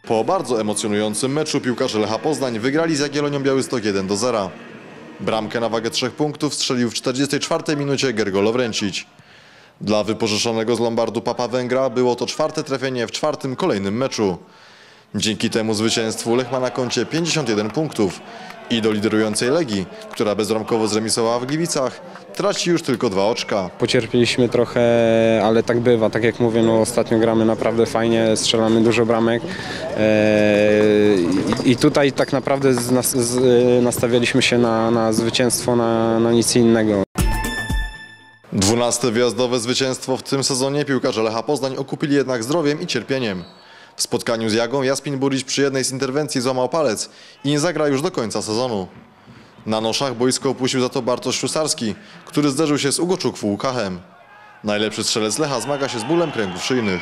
Po bardzo emocjonującym meczu piłkarze Lecha Poznań wygrali z Jagiellonią Białystok 1-0. Bramkę na wagę 3 punktów strzelił w 44 minucie Gergo Lovrencic. Dla wypożyczonego z Lombardu Papa Węgra było to 4. trafienie w 4. kolejnym meczu. Dzięki temu zwycięstwu Lech ma na koncie 51 punktów i do liderującej Legii, która bezbramkowo zremisowała w Gliwicach, traci już tylko 2 oczka. Pocierpieliśmy trochę, ale tak bywa. Tak jak mówię, ostatnio gramy naprawdę fajnie, strzelamy dużo bramek i tutaj tak naprawdę nastawialiśmy się na zwycięstwo, na nic innego. 12. wyjazdowe zwycięstwo w tym sezonie piłkarze Lecha Poznań okupili jednak zdrowiem i cierpieniem. W spotkaniu z Jagą Jasmin Burić przy jednej z interwencji złamał palec i nie zagra już do końca sezonu. Na noszach boisko opuścił za to Bartosz Ślusarski, który zderzył się z Ugo Czukwu-Łukachem. Najlepszy strzelec Lecha zmaga się z bólem kręgów szyjnych.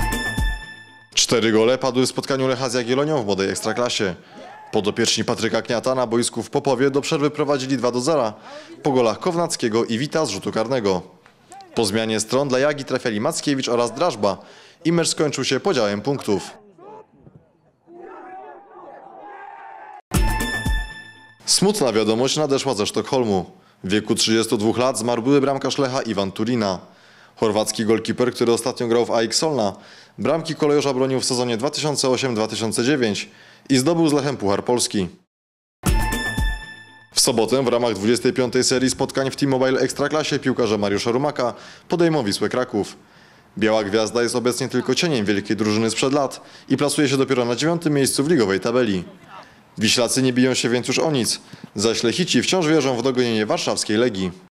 4 gole padły w spotkaniu Lecha z Jagiellonią w młodej ekstraklasie. Podopieczni Patryka Kniata na boisku w Popowie do przerwy prowadzili 2-0 po golach Kownackiego i Wita z rzutu karnego. Po zmianie stron dla Jagi trafiali Mackiewicz oraz Drażba i mecz skończył się podziałem punktów. Smutna wiadomość nadeszła ze Sztokholmu. W wieku 32 lat zmarł były bramkarz Lecha Iwan Turina. Chorwacki golkiper, który ostatnio grał w AEK Solna, bramki kolejorza bronił w sezonie 2008-2009 i zdobył z Lechem Puchar Polski. W sobotę w ramach 25. serii spotkań w T-Mobile Ekstraklasie piłkarze Mariusza Rumaka podejmą Wisłę Kraków. Biała Gwiazda jest obecnie tylko cieniem wielkiej drużyny sprzed lat i plasuje się dopiero na 9. miejscu w ligowej tabeli. Wiślacy nie biją się więc już o nic, zaś Lechici wciąż wierzą w dogonienie warszawskiej Legii.